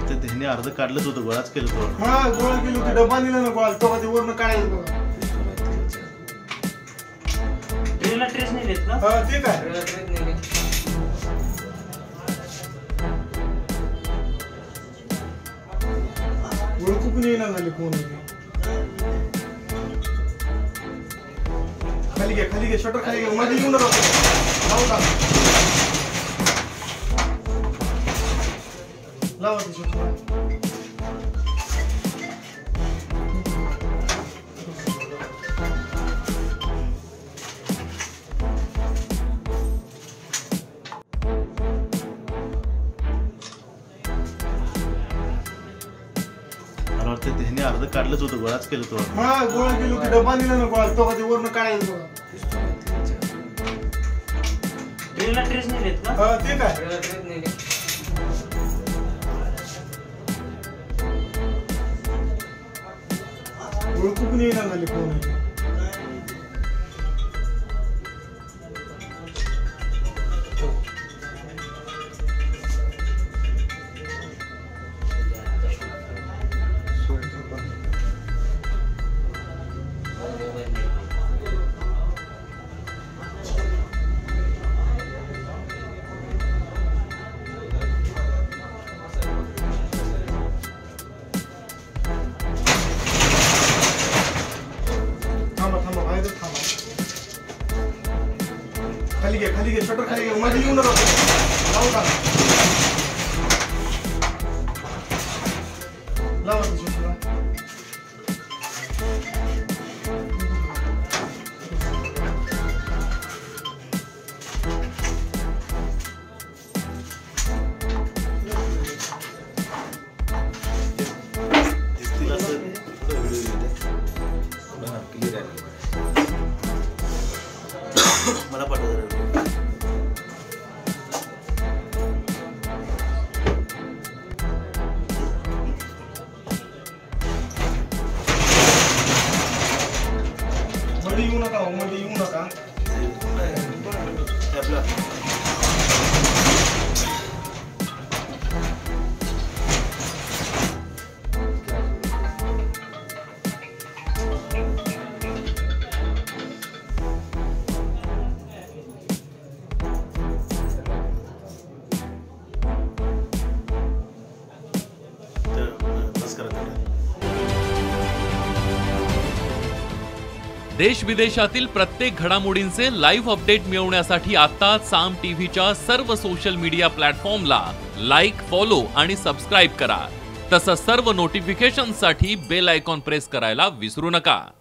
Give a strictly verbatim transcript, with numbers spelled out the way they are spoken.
ते त्यांनी अर्ध काढलंच होतं, गोळाच केलं होतं. हा गोळा केलं होतं, डबा दिला ना गोळा तो ते वरनं काढायचं बघा. ट्रेनला ट्रेस नाही देत ना? हा ते काय ओळखू पण येणार झाले कोण खाली घ्या खाली घ्या शटर खाली घ्या मध्ये येऊन लावू टाक लावा ते शटर मला वाटतं त्यांनी अर्ध काढलंच होतं, गोळाच केलं होतं. हा गोळा केलं होतं, डबा दिला ना गोळा तो ते वरनं काढायचं बघा. ट्रेनला ट्रेस नाही देत ना? हा ते काय ओळखू पण येणार झाले कोण खाली घ्या खाली घ्या शटर खाली घ्या मध्ये येऊन लावू टाक लावा ते शटर मला पाठवलं मध्ये येऊ नका मध्ये येऊ नका आपला देश विदेशातील प्रत्येक घडामोडींचे लाईव्ह अपडेट मिळवण्यासाठी आता साम टीव्हीच्या सर्व सोशल मीडिया प्लॅटफॉर्मला लाईक, फॉलो आणि सबस्क्राईब करा. तसंच सर्व नोटिफिकेशनसाठी बेल आयकॉन प्रेस करायला विसरू नका.